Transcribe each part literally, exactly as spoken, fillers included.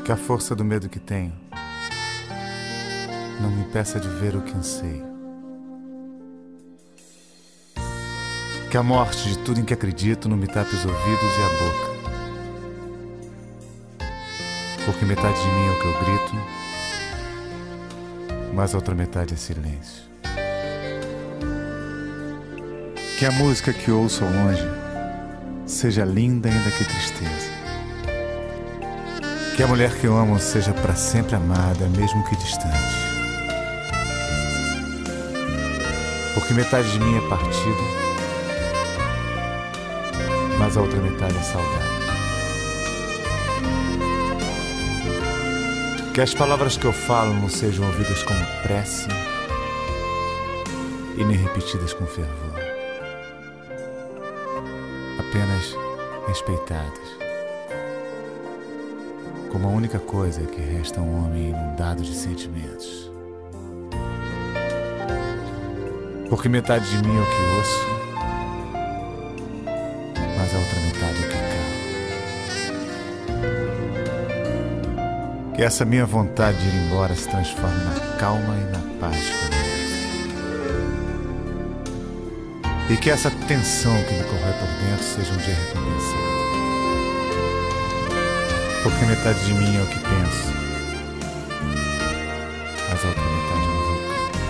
Que a força do medo que tenho não me impeça de ver o que anseio. Que a morte de tudo em que acredito não me tape os ouvidos e a boca. Porque metade de mim é o que eu grito, mas a outra metade é silêncio. Que a música que ouço ao longe seja linda ainda que tristeza. Que a mulher que eu amo seja para sempre amada, mesmo que distante. Porque metade de mim é partida, mas a outra metade é saudade. Que as palavras que eu falo não sejam ouvidas como prece e nem repetidas com fervor, apenas respeitadas, como a única coisa que resta a um homem inundado de sentimentos. Porque metade de mim é o que ouço, mas a outra metade é o que calo. Que essa minha vontade de ir embora se transforme na calma e na paz que eu mereço. E que essa tensão que me corrói por dentro seja um dia recompensado. Porque metade de mim é o que penso, mas a outra metade é um vulcão.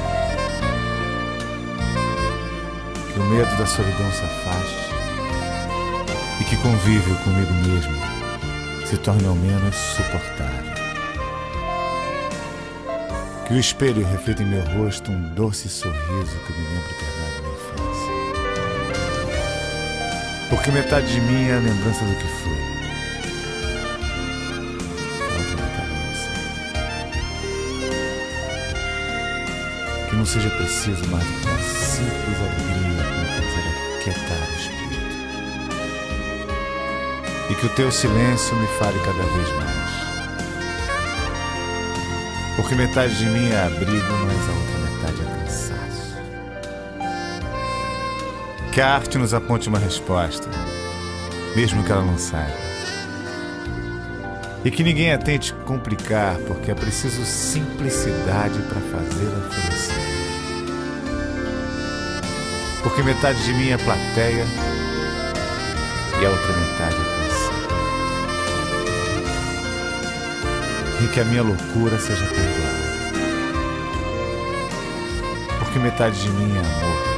Que o medo da solidão se afaste e que convívio comigo mesmo se torne ao menos suportável. Que o espelho reflita em meu rosto um doce sorriso que me lembra o terminado da minha infância. Porque metade de mim é a lembrança do que fui. Que não seja preciso mais do que uma simples alegria para me fazer aquietar o espírito. E que o teu silêncio me fale cada vez mais. Porque metade de mim é abrigo, mas a outra metade é cansaço. Que a arte nos aponte uma resposta, mesmo que ela não saiba. E que ninguém a tente complicar, porque é preciso simplicidade para fazê-la florescer. Porque metade de mim é plateia e a outra metade é canção. E que a minha loucura seja perdoada. Porque metade de mim é amor